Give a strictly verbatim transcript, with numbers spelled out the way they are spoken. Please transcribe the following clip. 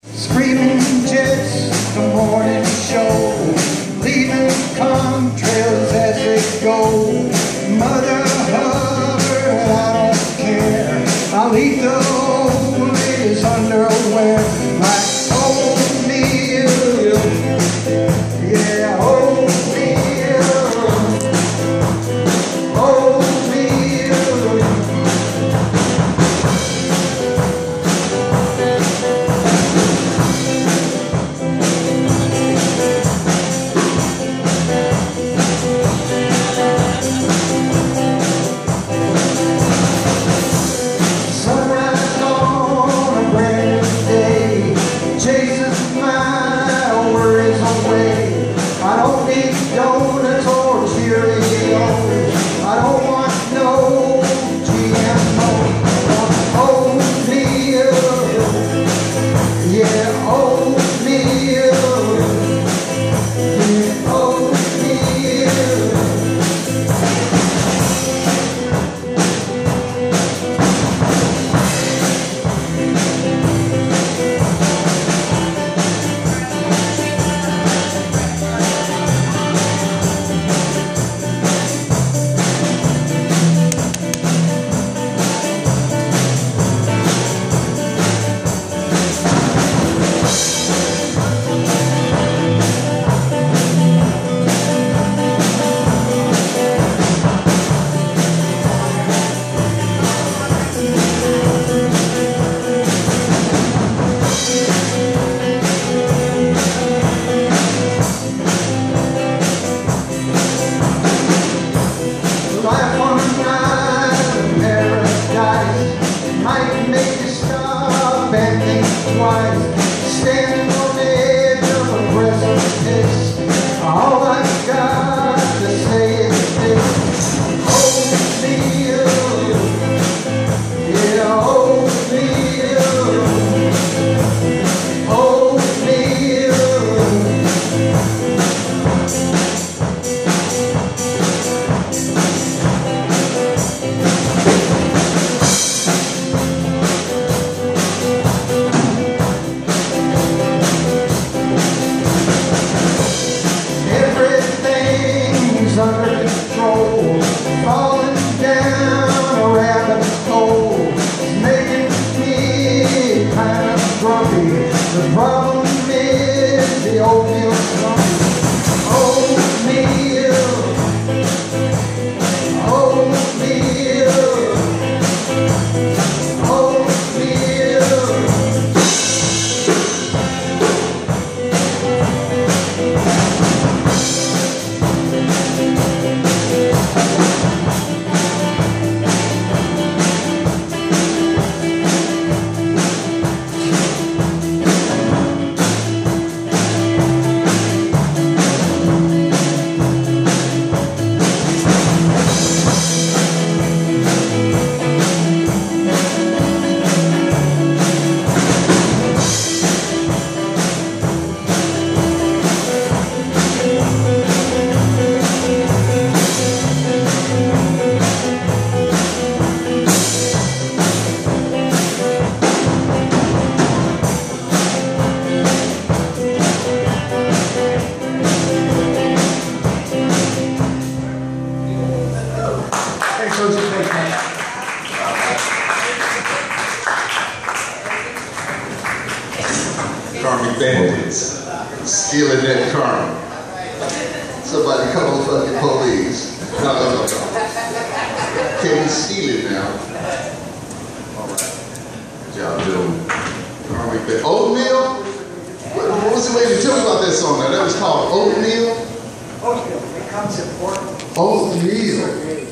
Screaming jets, the morning show, leaving contrails as they go. Mother hover, I don't care. I'll eat the old lady's underwear like oatmeal. Yeah, oatmeal. Oatmeal. Donuts or Cheerios, I don't want no G M O. Oatmeal, yeah, oatmeal, yeah, oatmeal. Might make you stop and think twice. Standing on the edge of a precipice. All I got to say is this: oatmeal, yeah, oatmeal, oatmeal. Under control, falling down a rabbit hole, it's making me kind of grumpy. The problem is the oatmeal grumpy. Oatmeal, oatmeal, oatmeal. Karma Bandits, stealing that karma. Somebody call the fucking police. No, no, no, no. Can we steal it now? Alright. Good job, doing Karma Bandits. Oatmeal? What, what was the way to tell me about that song now? That was called Oatmeal? Oatmeal, it comes in pork. Oatmeal.